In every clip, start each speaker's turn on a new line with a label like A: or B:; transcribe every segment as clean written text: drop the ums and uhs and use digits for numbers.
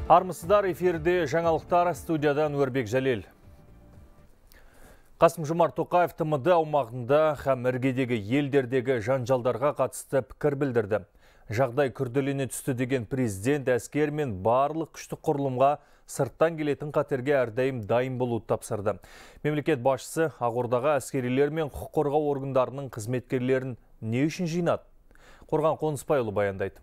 A: Армысыздар, эфирде жаңалықтар, студиядан Өрбек Жәлел. Қасым-Жомарт Тоқаев ТМД аумағында һәм іргедегі елдердегі жанжалдарға қатысты пікір білдірді. Жағдай күрделене түсті деген президент әскер мен барлық күштік құрылымға сырттан келетін қатерге әрдайым дайын болуды тапсырды. Мемлекет басшысы Ақордаға әскерилер мен құқық қорғау органдарының қызметкерлерін не үшін жинады? Қорған Қонысбайұлы баяндайды.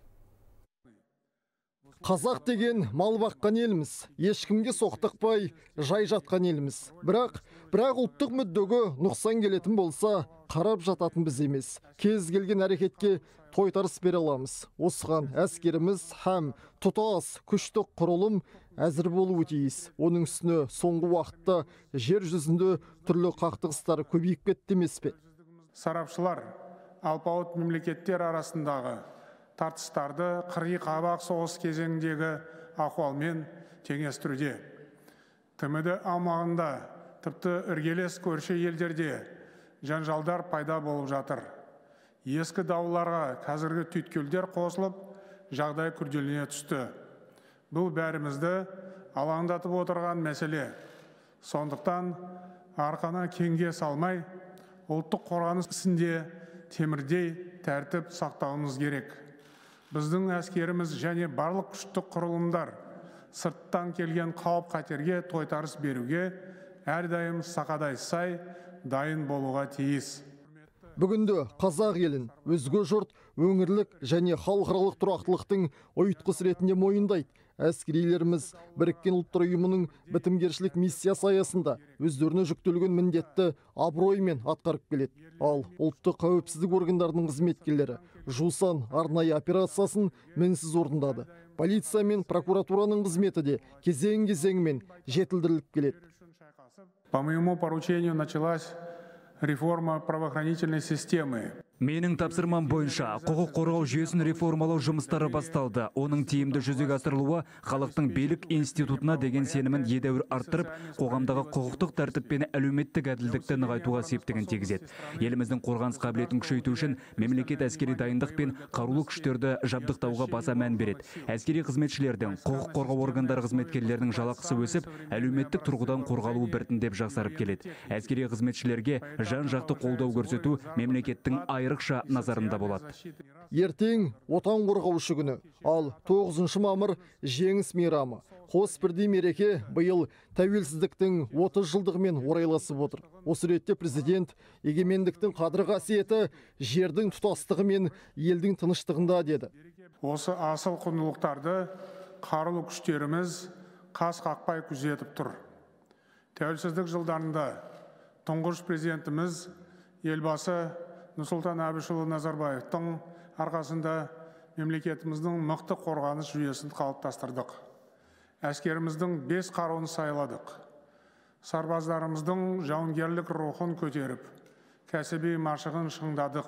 B: Қазақ деген мал баққан елміз, ешкімге соқтықпай жай жатқан елміз. Бірақ ұлттық мүддеге нұқсан келетін болса, қарап жататын біз емес. Кез келген әрекетке тойтарыс бере аламыз. Осыған әскеріміз һәм тұтас күштік құрылым әзір болуы тиіс. Оның үстіне соңғы уақытта жер жүзінде түрлі қақтығыстар көбейіп кетті емес пе?
C: Сарапшылар алпауыт мемлекеттер арасындағы тартыстарды қырғи-қабақ соғыс кезеңіндегі ахуалмен теңестіруде. ТМД аумағында тіпті іргелес көрші елдерде жанжалдар пайда болып жатыр. Ескі дауларға қазіргі түйткілдер қосылып, жағдай күрделене түсті. Бұл бәрімізді алаңдатып отырған мәселе. Сондықтан арқаны кеңге салмай, ұлттық қорғаныс ісінде темірдей тәртіп сақтауымыз керек. Біздің әскеріміз және барлық күштік құрылымдар сырттан келген қауіп қатерге тойтарыс беруге әрдайым сақадай сай дайын болуға тиіс.
B: Бүгінде қазақ елін өзге жұрт өңірлік және халықаралық тұрақтылықтың ұйытқысы ретінде мойындайды. Әскерилеріміз Біріккен ұлттар ұйымының бітімгершілік миссиясы аясында өздеріне жүктелген міндетті абыроймен атқарып келеді. Ал ұлттық қауіпсіздік органдарының қызметкерлері жусан арнайы операциясын мінсіз орындады. Полиция мен прокуратураның қызметі де кезең-кезеңмен жетілдіріліп келеді.
C: По моему поручению началась реформа правоохранительной системы.
D: Менің тапсырмам бойынша құқық қорғау жүйесін реформалау жұмыстары басталды. Оның тиімді жүзеге асырылуы халықтың билік институтына деген сенімін едәуір арттырып, қоғамдағы құқықтық тәртіп пен әлеуметтік әділдікті нығайтуға септігін тигізеді. Еліміздің қорғаныс қабілетін күшейту үшін мемлекет әскери дайындық пен қарулы күштерді жабдықтауға баса мән береді. Әскери қызметшілердің, құқық қорғау органдары қызметкерлерінің жалақысы өсіп, әлеуметтік тұрғыдан қорғалуы біртіндеп жақсарып келеді. Әскери қызметшілерге жан-жақты қолдау көрсету мемлекеттің айрықша назарында болады.
B: Ертең отан қорғаушы күні, ал 9 мамыр жеңіс мейрамы. Қос бірдей мереке биыл тәуелсіздіктің 30 жылдығымен орайласып отыр. Осы ретте президент егемендіктің қадір қасиеті жердің тұтастығы мен елдің тыныштығында деді.
C: Осы асыл құндылықтарды қарулы күштеріміз қас қақпай күзетіп тұр. Тәуелсіздік жылдарында тұңғыш президентіміз елбасы Нұрсұлтан Әбішұлы Назарбаевтың арқасында мемлекетіміздің мықты қорғаныс жүйесін қалыптастырдық. Әскеріміздің 5 қаруын сайладық. Сарбаздарымыздың жауынгерлік рухын көтеріп, кәсіби машығын шыңдадық.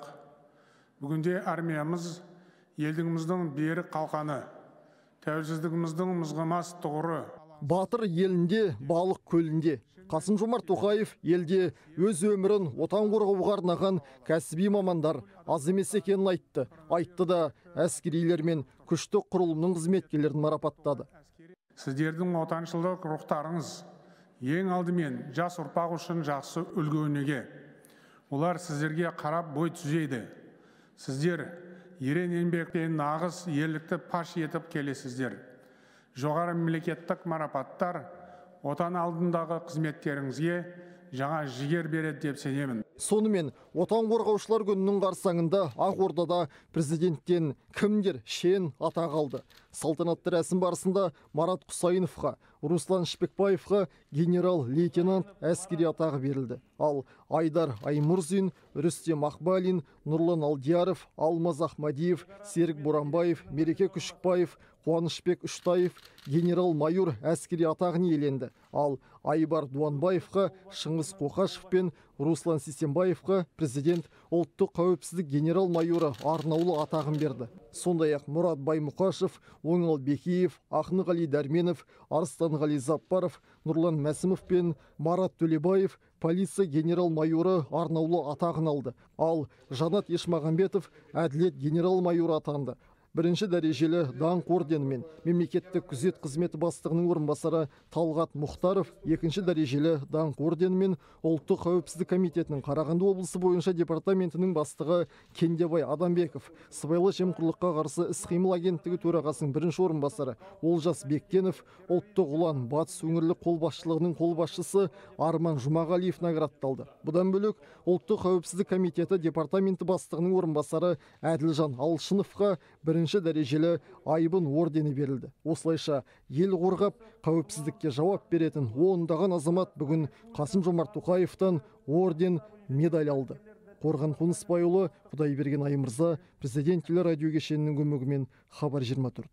C: Бүгінде армиямыз елдігіміздің берік қалқаны, тәуелсіздігіміздің мызғымас тұғыры.
B: Батыр елінде, балық көлінде. Қасым-Жомарт Тоқаев елде өз өмірін отан қорғауға арнаған кәсіби мамандар аз емес екенін айтты. Айтты да әскерилер мен күштік құрылымның қызметкерлерін марапаттады.
C: Сіздердің отаншылдық рухтарыңыз ең алдымен жас ұрпақ үшін жақсы үлгі өнеге. Олар сіздерге қарап бой түзейді. Сіздер ерен еңбекпен нағыз ерлікті паш етіп келесіздер. Жоғары мемлекеттік марапаттар отан алдындағы қызметтеріңізге жаңа жігер береді деп сенемін.
B: Сонымен отан қорғаушылар күнінің қарсаңында Ақордада президенттен кімдер шен атақ алды. Салтанатты рәсім барысында Марат Құсайыновқа, Руслан Шпекбаевқа генерал-лейтенант әскери атағы берілді. Ал Айдар Аймұрзин, Рүстем Ақбалин, Нұрлан Алдияров, Алмаз Ахмадиев, Серік Боранбаев, Мереке Күшікбаев, Қуанышбек Үштаев генерал-майор әскери атағын иеленді. Ал Айбар Дуанбаевқа, Шыңғыс Қоқашев пен Руслан Систембаевқа президент ұлттық қауіпсіздік генерал-майоры арнаулы атағын берді. Сондай-ақ Мұрат Баймұқашев, Оңал Бекеев, Ақнығали Дәрменов, Арыстанғали Заппаров, Нұрлан Мәсімов пен Марат Төлебаев полиция генерал-майоры арнаулы атағын алды. Ал Жанат Ешмағамбетов әділет генерал-майоры атанды. бірінші дәрежелі даңқ орденімен, мемлекеттік күзет қызметі бастығының орынбасары Талғат Мұхтаров екінші дәрежелі даңқ орденімен, ұлттық қауіпсіздік комитетінің Қарағанды облысы бойынша департаментінің бастығы Кендебай Адамбеков, сыбайлас жемқорлыққа қарсы іс-қимыл агенттігі төрағасының бірінші орынбасары Олжас Бектенов, ұлттық ұлан батыс өңірлік қолбасшылығының қолбасшысы Арман Жұмағалиев наградталды. Бұдан бөлек ұлттық қауіпсіздік комитеті департаменті бастығының орынбасары Әділжан Алшыновқа бірінші дәрежелі айбын ордені берілді. Осылайша ел қорғап, қауіпсіздікке жауап беретін ондаған азамат бүгін Қасым-Жомарт Тоқаевтан орден, медаль алды. Қорған Қонысбайұлы, Құдайберген Аймырза, Президент телерадио кешенінің көмегімен Хабар 24.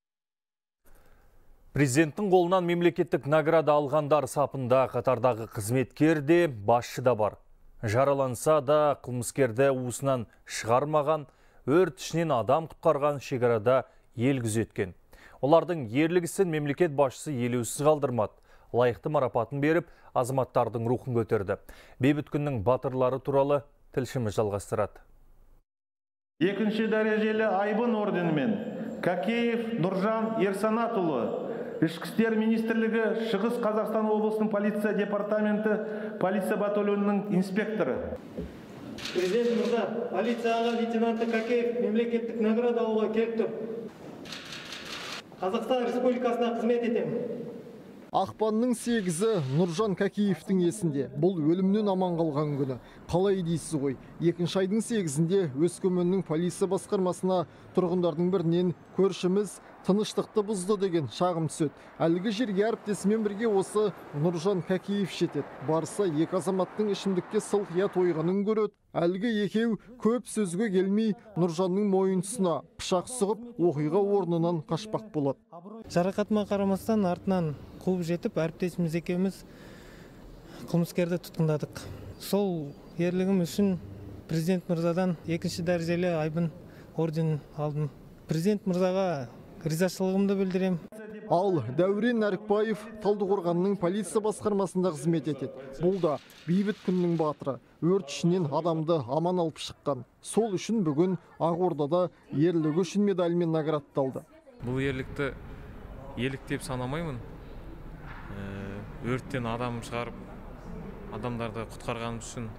A: Президенттің қолынан мемлекеттік награда алғандар сапында қатардағы қызметкер де, басшы да бар. Жараланса да қылмыскерді уысынан шығармаған, өрт ішінен адам құтқарған шекарада ел күзеткен. Олардың ерлігісін мемлекет басшысы елеусіз қалдырмады. Лайықты марапатын беріп, азаматтардың рухын көтерді. Бейбіт күннің батырлары туралы тілшіміз жалғастырады.
E: Екінші дәрежелі айбын орденімен Какеев Нұржан Ерсанатұлы, Ішкі істер министрлігі Шығыс Қазақстан облысының полиция департаменті полиция батальонының инспекторы.
F: Президент мырза, полицияға лейтенанты Какеев мемлекеттік награда алуға келіп тұр. Қазақстан Республикасына қызмет етемін.
B: Ақпанның 8-і Нұржан Какеевтің есінде. Бұл өлімнен аман қалған күні. Қалай дейсіз ғой? Екінші айдың 8-інде Өскеменнің полиция басқармасына тұрғындардың бірінен көршіміз тыныштықты бұзды деген шағым түседі. Әлгі жерге әріптесімен бірге осы Нұржан Какеев жетеді. Барса екі азаматтың ішімдікке сылқия тойғанын көреді. Әлгі екеу көп сөзге келмей Нұржанның мойын тұсына пышақ сұғып, оқиға орнынан қашпақ болады.
F: Жарақатыма қарамастан артынан қуып жетіп, әріптесіміз екеуміз қылмыскерді тұтқындадық. Сол ерлігім үшін президент мырзадан екінші дәрежелі айбын орден алдым. Президент мырзаға ризашылығымды білдірем.
B: Ал Дәурен Нәрікбаев Талдықорғанның полиция басқармасында қызмет етеді. Бұл да бейбіт күннің батыры. Өрт ішінен адамды аман алып шыққан. Сол үшін бүгін Ақордада ерлігі үшін медальмен наградталды.
G: Бұл ерлікті ерлік деп санамаймын. Өрттен адам шығарып, адамдарды құтқарғанымыз үшін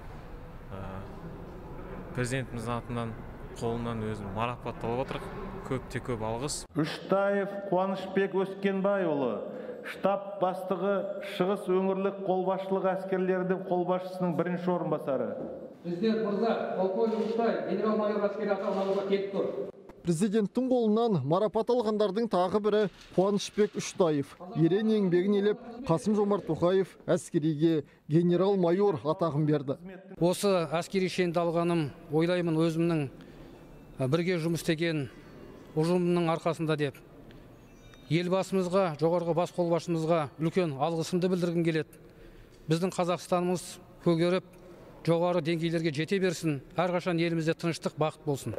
G: президентіміздің атынан қолынан өзін марапатталып отырық. Көпте көп алғыс.
E: Үштаев Қуанышбек Өскенбайұлы, штаб бастығы Шығыс өңірлік қолбасшылығы әскерлердің қолбасшысының бірінші орынбасары.
H: Президент мырза, полковник Үштаев генерал-майор әскери атағын алуға келіп тұр.
B: Президенттің қолынан марапат алғандардың тағы бірі Қуанышбек Үштаев. Ерен еңбегін елеп, Қасым-Жомарт Тоқаев әскериге генерал-майор атағын берді.
H: Осы әскери шенді алғаным, ойлаймын өзімнің бірге жұмыс істеген ұжымның арқасында деп. Елбасымызға, жоғарғы бас қолбасшымызға үлкен алғысымды білдіргім келеді. Біздің Қазақстанымыз көгеріп, жоғары деңгейлерге жете берсін. Әрқашан елімізде тыныштық, бақыт болсын.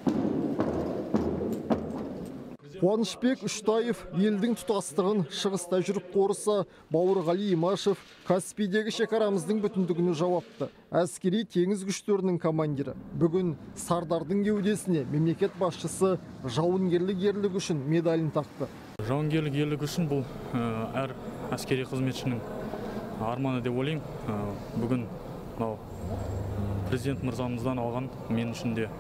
B: Қуанышбек Үштаев елдің тұтастығын шығыста жүріп қорыса, Бауырғали Имашев Каспийдегі шекарамыздың бүтіндігіне жауапты. Әскери теңіз күштерінің командирі. Бүгін Сардардың кеудесіне мемлекет басшысы жауынгерлік ерлігі үшін медалін тақты.
I: Жауынгерлік ерлігі үшін бұл әр әскери қызметшінің арманы деп ойлаймын. Бүгін президент мырзамыздан алған мен үшін де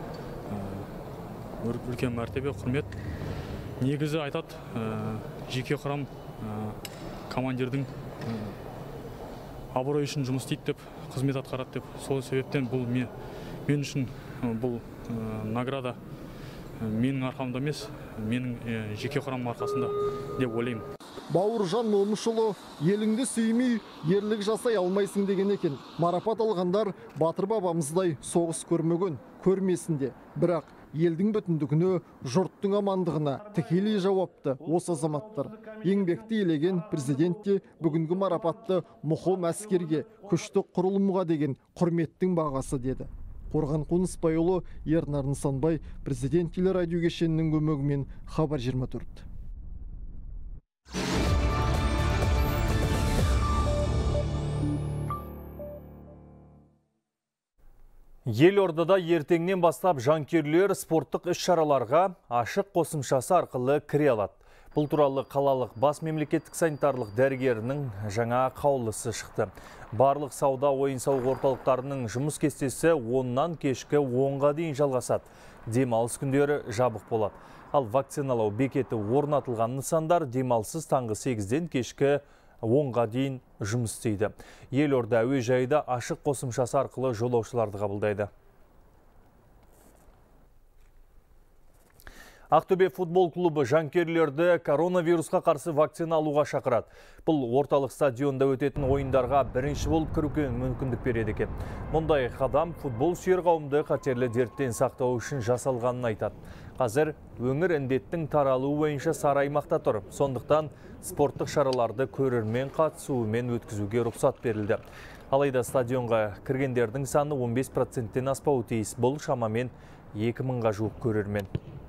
I: үлкен мәртебе, құрмет. Негізі айтады, жеке құрам командирдің абырой үшін жұмыс істейді деп, қызмет атқарады деп. Сол себептен бұл мен үшін бұл награда менің арқамда емес, менің жеке құрам арқасында деп ойлаймын.
B: Бауыржан Момышұлы еліңді сүймей, ерлік жасай алмайсың деген екен. Марапат алғандар батыр бабамыздай соғыс көрмеген, көрмесінде. Бірақ елдің бүтіндігіне, жұрттың амандығына тікелей жауапты осы азаматтар. Еңбекті елеген президентте бүгінгі марапатты мұқым әскерге, күшті құрылымға деген құрметтің бағасы деді. Қорған Қонысбайұлы, Ернар Нысанбай, Президент телерадио кешенінің көмегімен Хабар 24.
A: Елордада ертеңнен бастап жанкүйерлер спорттық іс-шараларға ашық қосымшасы арқылы кіре алады. Бұл туралы қалалық бас мемлекеттік санитарлық дәрігерінің жаңа қаулысы шықты. Барлық сауда ойын-сауық орталықтарының жұмыс кестесі 10-нан кешкі 10-ға дейін жалғасады. Демалыс күндері жабық болады. Ал вакциналау бекеті орнатылған нысандар демалсыз таңғы 8-ден кешкі 10-ға дейін жұмыс істейді. Елорда әуежайда ашық қосымшасы арқылы жолаушыларды қабылдайды. Ақтөбе футбол клубы жанкүйерлерді коронавирусқа қарсы вакцина алуға шақырады. Бұл орталық стадионда өтетін ойындарға бірінші болып кіруге мүмкіндік береді екен. Мұндай қадам футбол сүйер қауымды қатерлі дерттен сақтау үшін жасалғанын айтады. Қазір өңір індеттің таралуы бойынша сары аймақта тұр. Сондықтан спорттық шараларды көрермен қатысуымен өткізуге рұқсат берілді. Алайда стадионға кіргендердің саны 15%-тен аспауы тиіс. Бұл шамамен 2000-ға жуық көрермен.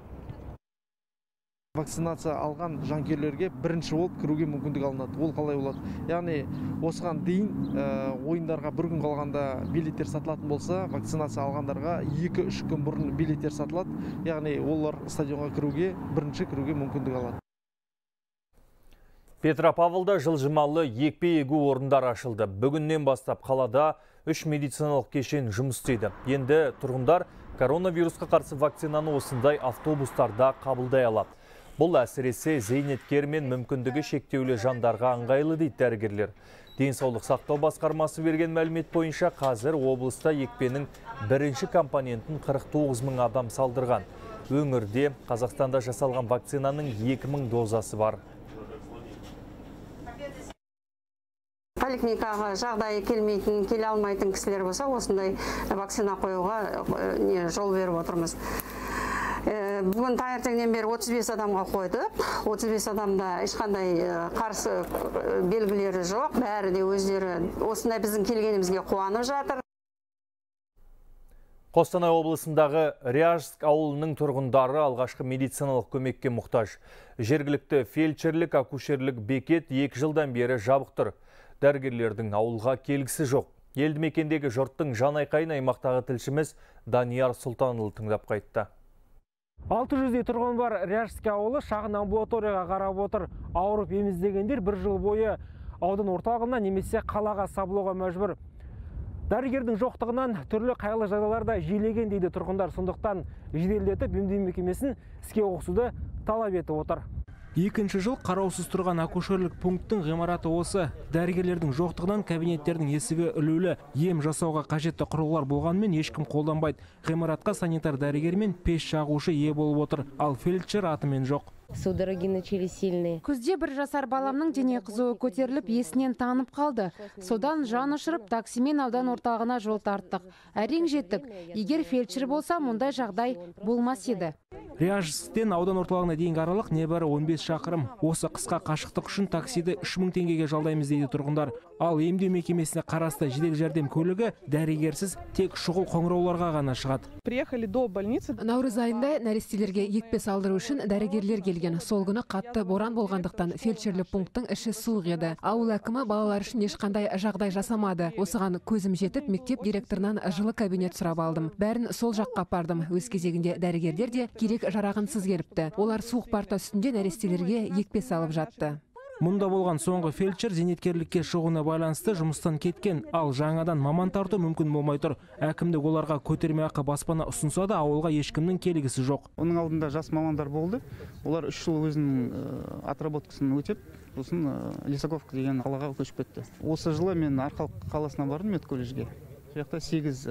J: Вакцинация алған жанкүйерлерге бірінші болып кіруге мүмкіндік алынады. Ол қалай болады? Яғни осыған дейін ойындарға бір күн қалғанда билеттер сатылатын болса, вакцинация алғандарға 2-3 күн бұрын билеттер сатылады. Яғни олар стадионға бірінші кіруге мүмкіндік алады.
A: Петропавлда жылжымалы екпе егу орындар ашылды. Бүгіннен бастап қалада 3 медициналық кешен жұмыс істейді. Енді тұрғындар коронавирусқа қарсы вакцинаны осындай автобустарда қабылдай алады. Бұл әсіресе зейнеткер мен мүмкіндігі шектеулі жандарға ыңғайлы дейді дәрігерлер. Денсаулық сақтау басқармасы берген мәлімет бойынша қазір облыста екпенің бірінші компонентін 49 000 адам салдырған. Өңірде Қазақстанда жасалған вакцинаның 2000 дозасы бар.
K: Поликлиникаға жағдайы келе алмайтын кісілер болса, осындай вакцина қоюға жол беріп отырмыз. Бүгін таңертеңнен бері 35 адамға қойдық. 35 адамда ешқандай қарсы белгілері жоқ. Бәрі де өздері осындай біздің келгенімізге қуанып жатыр.
A: Қостанай облысындағы Ряжск ауылының тұрғындары алғашқы медициналық көмекке мұқтаж. Жергілікті фельдшерлік, акушерлік бекет 2 жылдан бері жабық тұр. Дәрігерлердің ауылға келгісі жоқ. Елді мекендегі жұрттың жанайқайын аймақтағы тілшіміз Данияр Сұлтанұлы тыңдап қайтты.
L: 600-дей тұрғын бар Ряжск ауылы шағын амбулаторияға қарап отыр. Ауырып еміздегендер бір жыл бойы аудан орталығына немесе қалаға сабылуға мәжбүр. Дәрігердің жоқтығынан түрлі қайғылы жағдайларда жиілеген дейді тұрғындар. Сондықтан жеделдетіп емдеу мекемесін іске қосуды талап етіп отыр. Екінші жыл қараусыз тұрған акушерлік пункттің ғимараты осы. Дәрігерлердің жоқтығынан кабинеттердің есігі ілулі. Ем жасауға қажетті құрылғылар болғанмен ешкім қолданбайды. Ғимаратқа санитар дәрігер мен пеш жағушы ие болып отыр, ал фельдшер атымен жоқ.
M: Судороги начались сильные. Күзде 1 жасар баламның дене қызуы көтеріліп, есінен танып қалды. Содан жан ұшырып, таксимен аудан орталығына жол тарттық. Әрең жеттік. Егер фельдшер болса, мұндай жағдай болмас еді.
L: Ряжсктен аудан орталығына дейінгі аралық небәрі 15 шақырым. Осы қысқа қашықтық үшін таксиді 3000 теңгеге жалдаймыз дейді тұрғындар. Ал емдеу мекемесіне қарасты жедел жәрдем көлігі дәрігерсіз тек шұғыл қоңырауларға ғана шығады.
N: Приехали до больницы.
M: Наурыз айында нәрестелерге екпе салдыру үшін дәрігерлер келген. Сол күні қатты боран болғандықтан фельдшерлік пункттың іші суық еді. Ауыл әкімі балалар үшін ешқандай жағдай жасамады. Осыған көзім жетіп, мектеп директорынан жылы кабинет сұрап алдым. Бәрін сол жаққа апардым. Өз кезегінде дәрігерлер де керек жарағынсыз келіпті. Олар суық парта үстінде нәрестелерге екпе салып жатты.
L: Мұнда болған соңғы фельдшер зейнеткерлікке шығуына байланысты жұмыстан кеткен, ал жаңадан маман тарту мүмкін болмай тұр. Әкімдік оларға көтерме ақы баспана ұсынса да ауылға ешкімнің келгісі жоқ.
O: Оның алдында жас мамандар болды. Олар 3 жыл өзінің отработкасын өтеп, сосын Лисаковка деген қалаға көшіп кетті. Осы жылы мен Арқалық қаласына бардым медколледжге. Жақта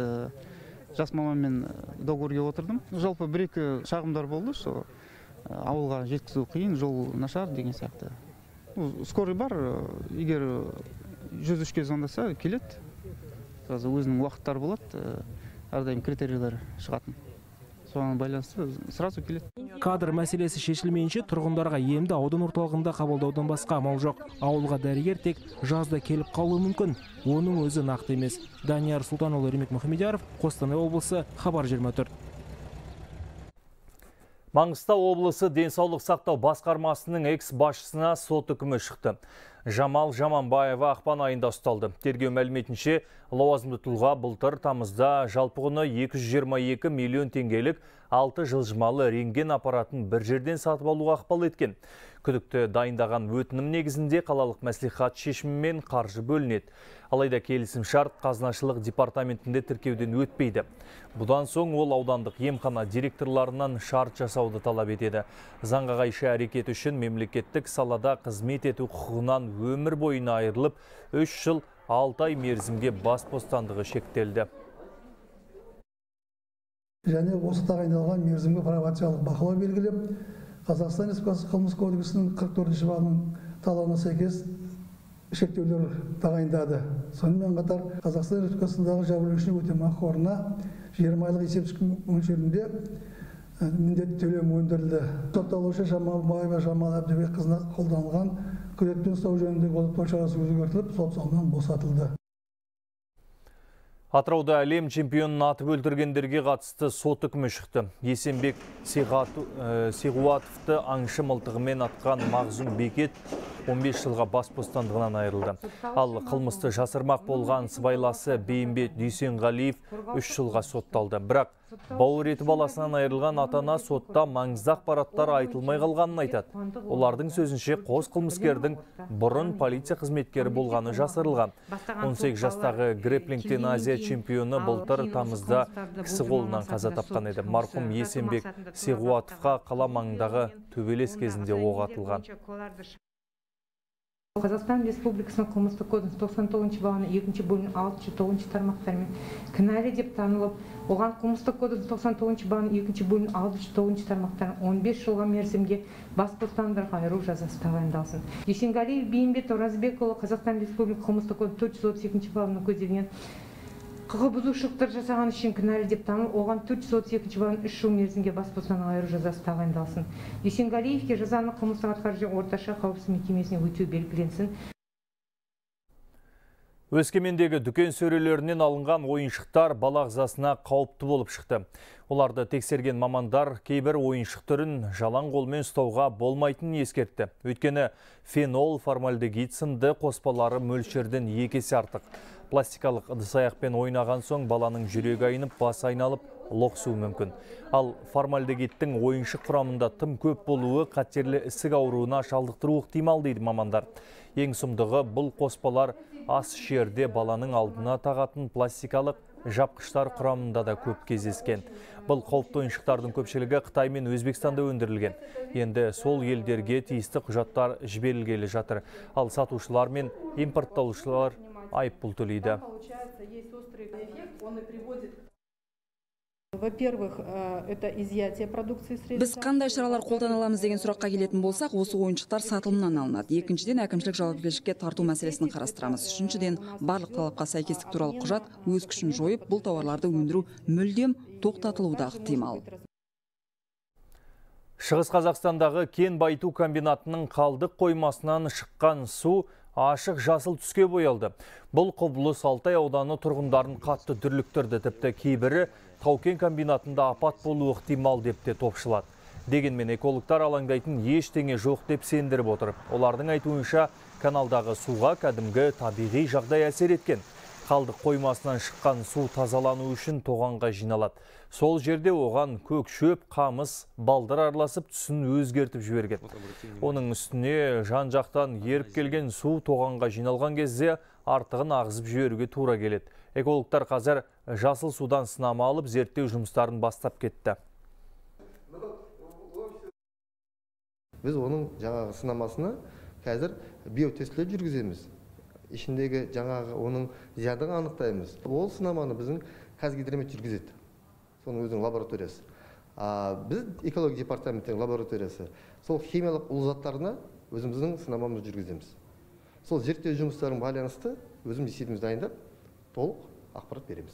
O: 8 жас маманмен договорге отырдым. Жалпы 1-2 шағымдар болды, сол ауылға жеткізу қиын, жол нашар деген сияқты. Скорый бар, егер 103-ке звондаса келеді. Өзінің уақыттары болады, әрдайым критерийлер шығатын. Соған байланысты сразу келеді.
L: Кадр мәселесі шешілмейінше тұрғындарға емді аудан орталығында қабылдаудан басқа амал жоқ. Ауылға дәрігер тек жазда келіп қалуы мүмкін. Оның өзі нақты емес. Данияр Сұлтанұлы, Ермек Мұхамедияров, Қостанай облысы, Хабар 24.
A: Маңғыстау облысы денсаулық сақтау басқармасының экс-басшысына сот үкімі шықты. Жамал Жаманбаева ақпан айында ұсталды. Тергеу мәліметінше, лауазымды тұлға былтыр тамызда жалпы құны 222 миллион теңгелік 6 жылжымалы рентген аппаратын бір жерден сатып алуға ықпал еткен. Күдікті дайындаған өтінім негізінде қалалық мәслихат шешімімен қаржы бөлінеді. Алайда келісім шарт қазынашылық департаментінде тіркеуден өтпейді. Бұдан соң ол аудандық емхана директорларынан шарт жасауды талап етеді. Заңға қайшы әрекет үшін мемлекеттік салада қызмет ету құқығынан өмір бойына айырылып, 3 жыл 6 ай мерзімге бас бостандығы шектелді.
N: Және осы тағайындалған мерзімге пробациялық бақылау белгілеп, Қазақстан Республикасы қылмыстық кодексінің 44-ші бабының талабына сәйкес шектеулер тағайындады. Сонымен қатар Қазақстан Республикасындағы жәбірленушінің өтемақы қорына 20 айлық есептік мөлшерінде міндетті төлем өндірілді. Сотталушы Жамалбаева Жамал Әбдібекқызына қолданылған күзетпен ұстау жөніндегі айыптау шарасы өзгертіліп, сот залынан босатылды.
A: Атырауда әлем чемпионын атып өлтіргендерге қатысты сот үкімі шықты. Есенбек Сиғуатовты аңшы мылтығымен атқан Мағзұм Бекет 15 жылға бас бостандығынан айырылды. Ал қылмысты жасырмақ болған сыбайласы Бейімбет Дүйсенғалиев 3 жылға сотталды. Бірақ бауыр еті баласынан айырылған атана сотта маңызды ақпараттар айтылмай қалғанын айтады. Олардың сөзінше қос қылмыскердің бұрын полиция қызметкері болғаны жасырылған. 18 жастағы грэпплингтен Азия чемпионы былтыр тамызда кісі қолынан қаза тапқан еді. Марқұм Есенбек Сиғуатовқа қала маңындағы төбелес кезінде оқ атылған.
P: Қазақстан Республикасының қылмыстық кодексінің 99 бабының 2 бөлігінің 6-9 тармақтарымен кінәлі деп танылып, оған қылмыстық кодексінің 99 бабының 2 бөлігінің 6-9 тармақтарын 15 жылға мерзімге бас бостандығынан айыру жазасы тағайындалсын. Дүйсенғалиев Бейімбет Оразбекұлы Қазақстан Республикасы қылмыстық кодексінің 432 бабының көзделген құқық бұзушылықтар жасаған үшін кінәлі деп танылып, оған 432 бабының 3 жыл мерзімге бас бостандығынан айыру жазасы тағайындалсын. Дүйсенғалиевке жазаны қылмыстық атқару орташа қауіпсіздік мекемесіне өтеу белгіленсін.
A: Өскемендегі дүкен сөрелерінен алынған ойыншықтар бала ағзасына қауіпті болып шықты. Оларды тексерген мамандар кейбір ойыншық түрін жалаң қолмен ұстауға болмайтынын ескертті. Өйткені фенол, формальдегид сынды қоспалары мөлшерден 2 есе артық. Пластикалық ыдыс-аяқпен ойнаған соң баланың жүрегі айнып, бас айналып, лоқсуы мүмкін. Ал формальдегидтің ойыншық құрамында тым көп болуы қатерлі ісік ауруына шалдықтыруы ықтимал дейді мамандар. Ең сұмдығы бұл қоспалар ас ішерде баланың алдына тағатын пластикалық жапқыштар құрамында да көп кездескен. Бұл қауіпті ойыншықтардың көпшілігі Қытай мен Өзбекстанда өндірілген. Енді сол елдерге тиісті құжаттар жіберілгелі жатыр. Ал сатушылар мен импорттаушылар айыппұл төлейді.
Q: Во-первых, это изъятие продукции средств.
R: Біз қандай шаралар қолдана аламыз деген сұраққа келетін болсақ, осы ойыншықтар сатылымнан алынады. Екіншіден, әкімшілік жауапкершілікке тарту мәселесін қарастырамыз. Үшіншіден, барлық талапқа сәйкестік туралы құжат өз күшін жойып, бұл тауарларды өндіру мүлдем тоқтатылуы ықтимал.
A: Шығыс Қазақстандағы кен байыту комбинатының қалдық қоймасынан шыққан су ашық жасыл түске боялды. Бұл құбылыс Алтай ауданы тұрғындарын қатты дүрліктірді, тіпті кейбірі тау-кен комбинатында апат болуы ықтимал деп те топшылады. Дегенмен экологтар алаңдайтын ештеңе жоқ деп сендіріп отыр. Олардың айтуынша каналдағы суға кәдімгі табиғи жағдай әсер еткен. Қалдық қоймасынан шыққан су тазалану үшін тоғанға жиналады. Сол жерде оған көк шөп, қамыс, балдыр араласып түсін өзгертіп жіберген. Оның үстіне жан-жақтан еріп келген су тоғанға жиналған кезде артығын ағызып жіберуге тура келеді. Экологтар қазір жасыл судан сынама алып зерттеу жұмыстарын бастап кетті.
S: Біз оның жаңағы сынамасына қазір биотестлер жүргіземіз. Ішіндегі жаңағы оның зиянын анықтаймыз. Ол сынаманы біздің Қазгидромет жүргізеді. Соның өзінің лабораториясы. Біз экология департаментінің лабораториясы. Сол химиялық улы заттарына өзіміздің сынамамызды жүргіземіз. Сол зерттеу жұмыстарының байланысты өзіміз есебімізді дайындап, толық ақпарат береміз.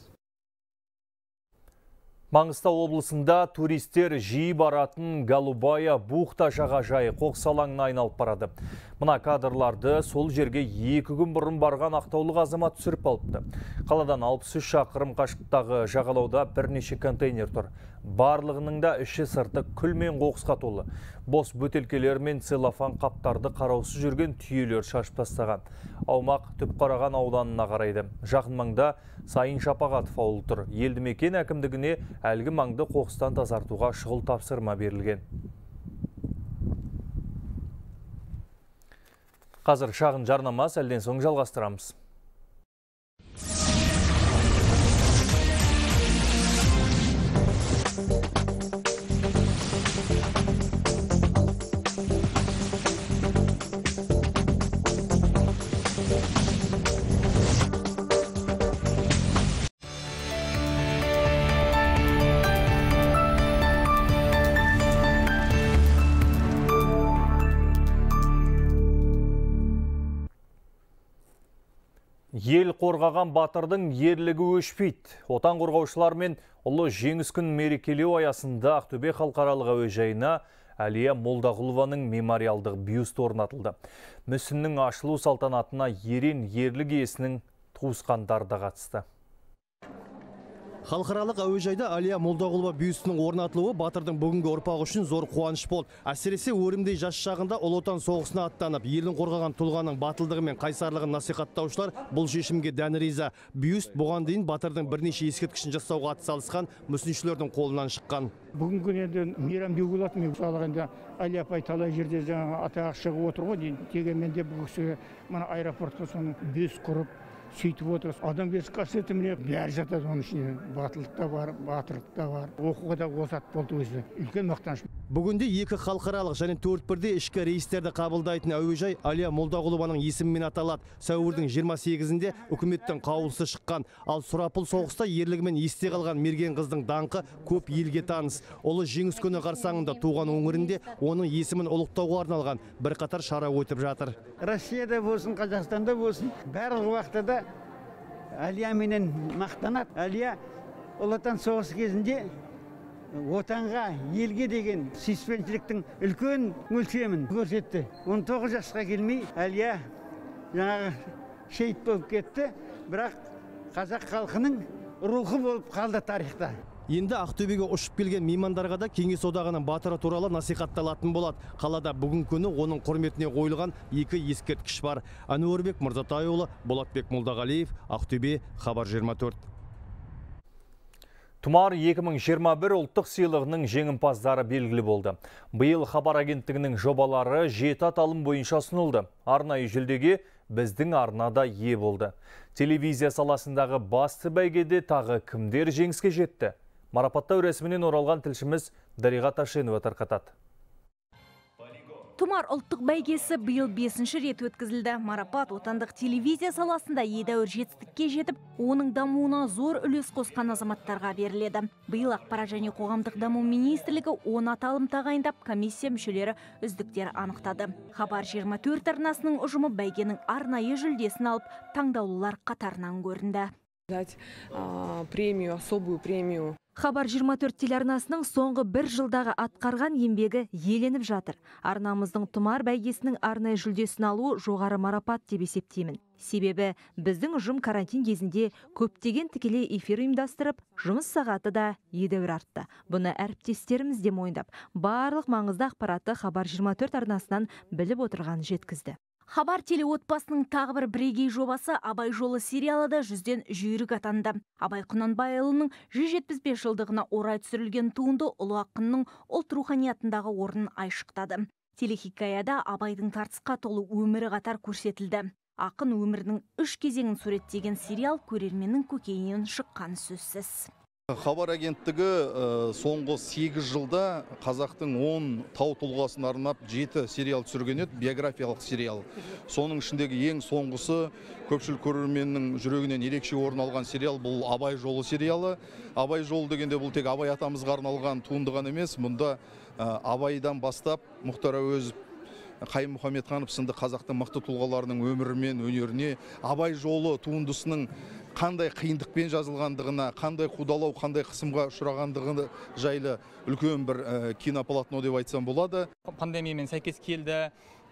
A: Маңғыстау облысында туристер жиі баратын Голубая бухта жағажайы қоқыс алаңына айналып барады. Мына кадрларды сол жерге 2 күн бұрын барған ақтаулық азамат түсіріп алыпты. Қаладан 63 шақырым қашықтағы жағалауда бірнеше контейнер тұр. Барлығының да іші сырты күл мен қоқысқа толы. Бос бөтелкелер мен целлофан қаптарды қараусыз жүрген түйелер шашып тастаған. Аумақ Түпқараған ауданына қарайды. Жақын маңда Сайын Шапағатов ауылы тұр. Елді мекен әкімдігіне әлгі маңды қоқыстан тазартуға шұғыл тапсырма берілген. Қазір шағын жарнама, сәлден соң жалғастырамыз. Ел қорғаған батырдың ерлігі өшпейді. Отан қорғаушылар мен ұлы жеңіс күнін мерекелеу аясында Ақтөбе халықаралық әуежайына Әлия Молдағұлованың мемориалдық бюст орнатылды. Мүсіннің ашылу салтанатына ерен ерлік иесінің туысқандары да қатысты.
B: Халықаралық әуежайда Әлия Молдағұлова бюстінің орнатылуы батырдың бүгінгі ұрпағы үшін зор қуаныш болды. Әсіресе өрімдей жас шағында ұлы отан соғысына аттанып, елін қорғаған тұлғаның батылдығы мен қайсарлығын насихаттаушылар бұл шешімге дән риза. Бюст бұған дейін батырдың бірнеше ескерткішін жасауға атсалысқан мүсіншілердің қолынан шыққан.
T: Бүгінгі күнде мейрам деуге болады. Мен мысалы енді Әлия апай талай жерде жаңа атағы шығып отыр ғой. Дегенмен де бұл кісі мына аэропортқа соны бюст құрып сөйтіп отырыз. Адам бес қасиеті міне бәрі жатады оның ішіне. Батылдық та бар, батырлық та бар. Оқуға да озат болды өзі. Үлкен мақтаныш.
B: Бүгінде екі халықаралық және 4-1-де ішкі рейстерді қабылдайтын әуежай Әлия Молдағұлованың есімімен аталады. Сәуірдің 28-інде үкіметтің қаулысы шыққан. Ал сұрапыл соғыста ерлігімен есте қалған мерген қыздың даңқы көп елге таныс. Ұлы жеңіс күні қарсаңында туған өңірінде оның есімін ұлықтауға арналған бірқатар шара өтіп жатыр.
T: Россияда болсын, Қазақстанда болсын, барлық уақытта Әлия менен мақтанады. Әлия ұлы отан соғысы кезінде отанға, елге деген сүйіспеншіліктің үлкен өлшемін көрсетті. 19 жасқа келмей Әлия жаңағы шейіт болып кетті, бірақ қазақ халқының рухы болып қалды тарихта.
B: Енді Ақтөбеге ұшып келген меймандарға да Кеңес одағының батыры туралы насихатталатын болады. Қалада бүгін күні оның құрметіне қойылған екі ескерткіш бар. Әнуарбек Мырзатайұлы, Болатбек Молдағалиев, Ақтөбе, Хабар 24.
A: Тұмар 2021 ұлттық сыйлығының жеңімпаздары белгілі болды. Биыл Хабар агенттігінің жобалары 7 аталым бойынша ұсынылды. Арнайы жүлдеге біздің арнада ие болды. Телевизия саласындағы басты бәйгеде тағы кімдер жеңіске жетті? Марапаттау рәсімінен оралған тілшіміз Дариға Ташенова тарқатады.
U: Тұмар ұлттық бәйгесі биыл 5-ші рет өткізілді. Марапат отандық телевизия саласында едәуір жетістікке жетіп, оның дамуына зор үлес қосқан азаматтарға беріледі. Биыл ақпарат және қоғамдық даму министрлігі 10 аталым тағайындап, комиссия мүшелері үздіктер анықтады. Хабар 24 арнасының ұжымы бәйгенің арнайы жүлдесін алып, таңдаулылар қатарынан көрінді.
V: Премию, особую премию.
U: Хабар 24 телеарнасының соңғы бір жылдағы атқарған еңбегі еленіп жатыр. Арнамыздың Тұмар бәйгесінің арнайы жүлдесін алуы жоғары марапат деп есептеймін. Себебі біздің ұжым карантин кезінде көптеген тікелей эфир ұйымдастырып, жұмыс сағаты да едәуір артты. Бұны әріптестеріміз де мойындап, барлық маңызды ақпаратты Хабар 24 арнасынан біліп отырған жеткізді. Хабар теле отбасының тағы бір бірегей жобасы Абай жолы сериалы да 100-ден жүйрік атанды. Абай Құнанбайұлының 175 жылдығына орай түсірілген туынды ұлы ақынның ұлт руханиятындағы орнын айшықтады. Телехикаяда Абайдың тартысқа толы өмірі қатар көрсетілді. Ақын өмірінің 3 кезеңін суреттеген сериал көрерменнің көкейінен шыққан сөзсіз.
W: Хабар агенттігі соңғы 8 жылда қазақтың 10 тау тұлғасын арнап 7 сериал түсірген еді, биографиялық сериал. Соның ішіндегі ең соңғысы көпшіл көрерменнің жүрегінен ерекше орын алған сериал бұл Абай жолы сериалы. Абай жолы дегенде бұл тек Абай атамызға арналған туынды ғана емес, мұнда Абайдан бастап Мұхтар Әуезов, Қайым Мұхамедханов сынды қазақтың мықты тұлғаларының өмірі мен өнеріне, Абай жолы туындысының қандай қиындықпен жазылғандығына, қандай қудалау, қандай қысымға ұшырағандығы жайлы үлкен бір кинополотно деп айтсам болады.
X: Пандемиямен сәйкес келді.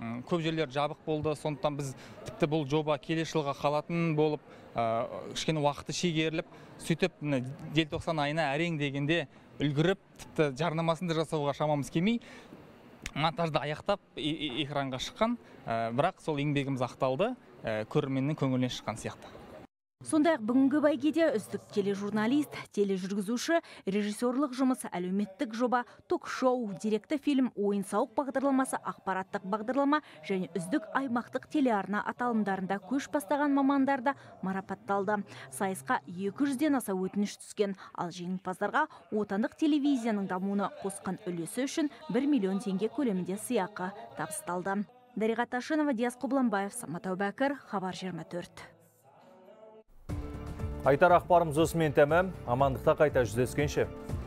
C: көп жерлер жабық болды. Сондықтан біз тіпті бұл жоба келесі жылға қалатын болып, кішкене уақыты шегеріліп, сөйтіп желтоқсан айына әрең дегенде үлгіріп, тіпті жарнамасын да жасауға шамамыз келмей, монтажды аяқтап экранға шыққан, бірақ сол еңбегіміз ақталды, көрерменнің көңілінен шыққан сияқты.
U: Сондай-ақ бүгінгі бәйгеде үздік тележурналист, тележүргізуші, режиссерлық жұмыс, әлеуметтік жоба, ток-шоу, деректі фильм, ойын-сауық бағдарламасы, ақпараттық бағдарлама және үздік аймақтық телеарна аталымдарында көш бастаған мамандарда марапатталды. Сайысқа 200-ден аса өтініш түскен, ал жеңімпаздарға отандық телевизияның дамуына қосқан үлесі үшін 1 миллион теңге көлемінде сыйақы табысталды. Дариға Ташынова, Диас Қобланбаев, Самат Әубәкір, Хабар 24.
A: Айтар ақпарымыз осымен тәмам. Амандықта қайта жүздескенше.